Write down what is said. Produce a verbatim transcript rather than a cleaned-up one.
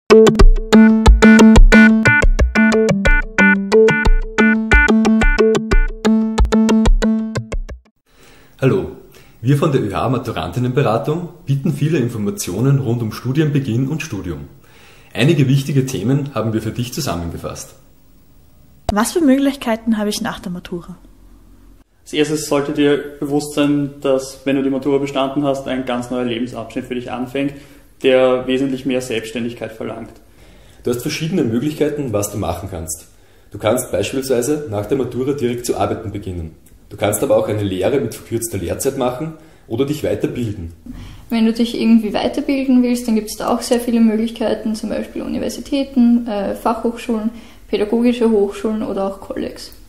Hallo, wir von der ÖH-Maturantinnenberatung bieten viele Informationen rund um Studienbeginn und Studium. Einige wichtige Themen haben wir für dich zusammengefasst. Was für Möglichkeiten habe ich nach der Matura? Als erstes sollte dir bewusst sein, dass, wenn du die Matura bestanden hast, ein ganz neuer Lebensabschnitt für dich anfängt, der wesentlich mehr Selbstständigkeit verlangt. Du hast verschiedene Möglichkeiten, was du machen kannst. Du kannst beispielsweise nach der Matura direkt zu arbeiten beginnen. Du kannst aber auch eine Lehre mit verkürzter Lehrzeit machen oder dich weiterbilden. Wenn du dich irgendwie weiterbilden willst, dann gibt es da auch sehr viele Möglichkeiten, zum Beispiel Universitäten, äh, Fachhochschulen, pädagogische Hochschulen oder auch Kollegs.